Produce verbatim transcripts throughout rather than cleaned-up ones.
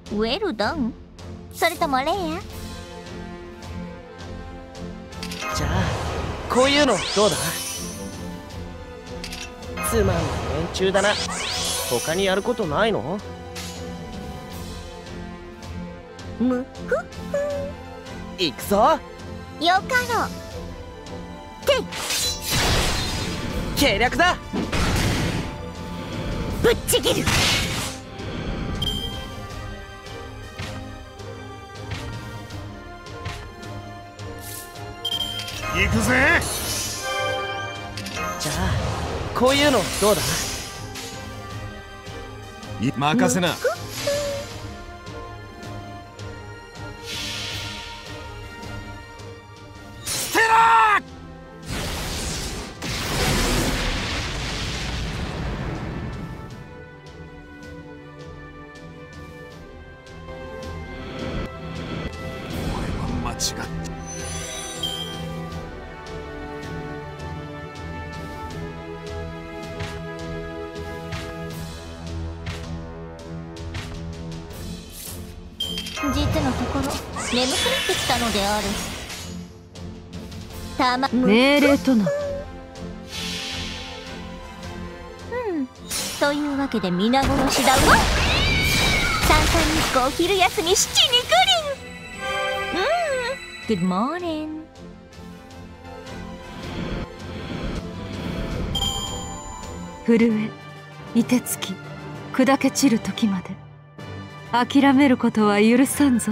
ウェルダン？それともレア？ じゃあこういうのどうだ？つまんない連中だな。他にやることないの？ むふふ。 行くぞ。 よかろう。てい。 計略だ。 ぶっちぎる。 行くぜ。 じゃあこういうのどうだ？ 任せな。ステラー！俺は間違った。 実のところ眠くなってきたのである。たま命令とな。 うんというわけで皆殺しだわ。三冠日光昼休み七にグリン。うん Good morning。 震え凍てつき砕け散る時まで諦めることは許さんぞ。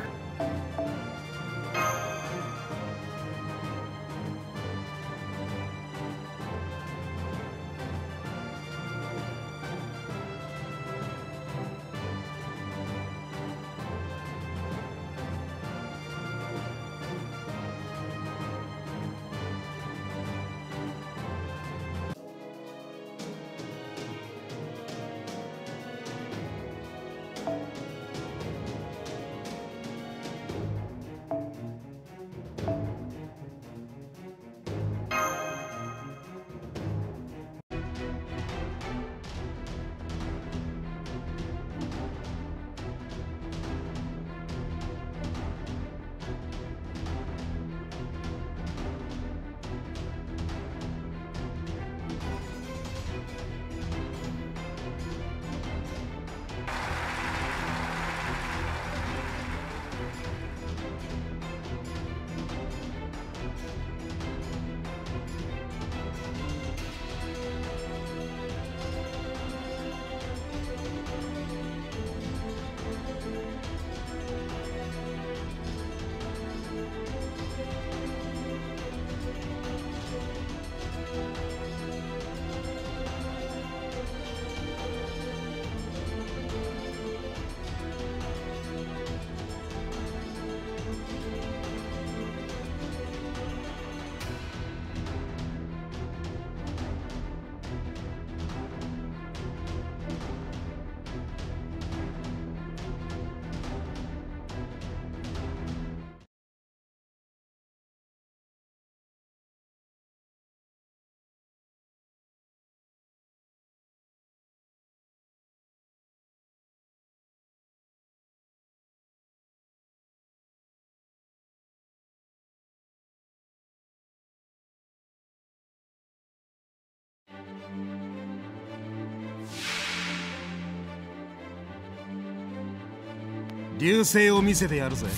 流星を見せてやるぜ。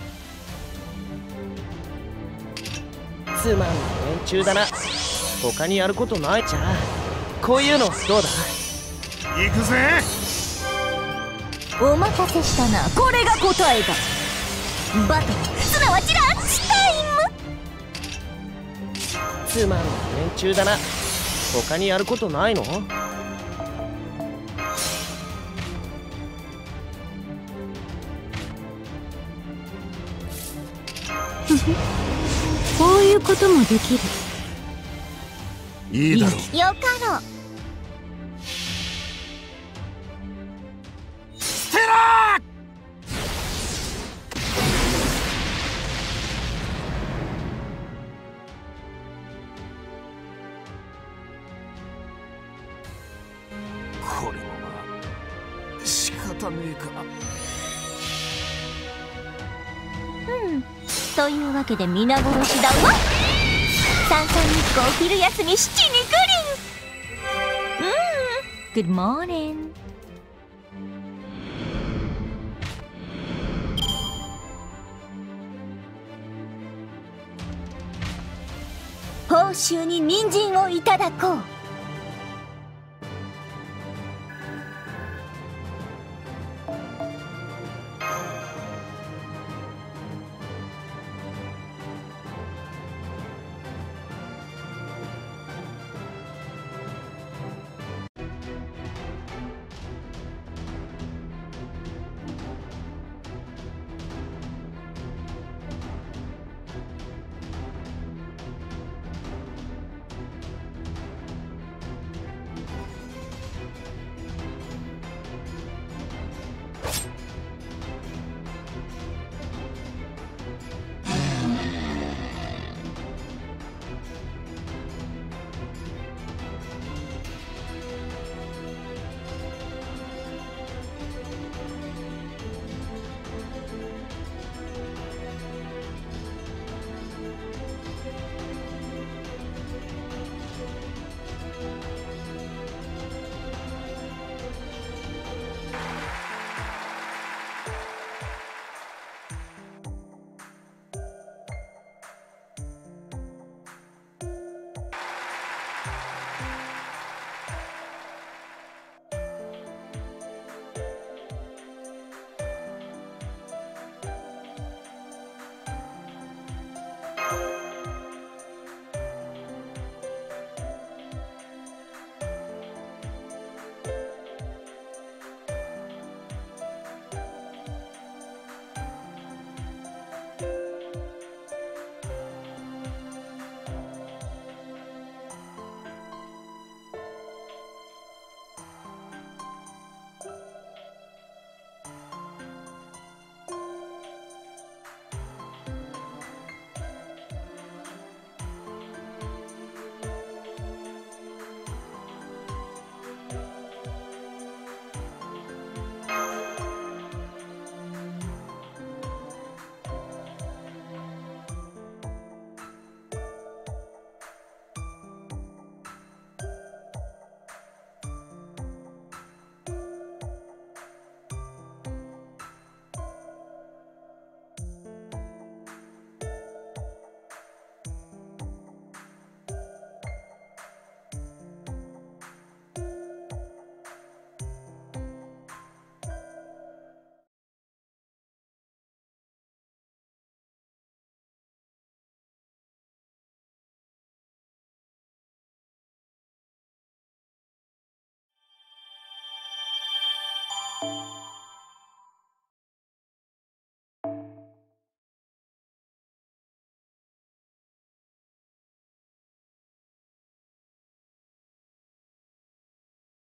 つまんない連中だな。他にやることない。じゃあこういうのどうだ？ 行くぜ。 お待たせしたな。これが答えだ。バトルすなわちランチタイム。 つまんない連中だな。他にやることないの？ こういうこともできる。 いいだろう。 よかろう。 ステラー！これもまあ仕方ねえか。 というわけで皆殺しだわ。三三日光昼休み七にグリン。うん Good morning。 報酬に人参をいただこう。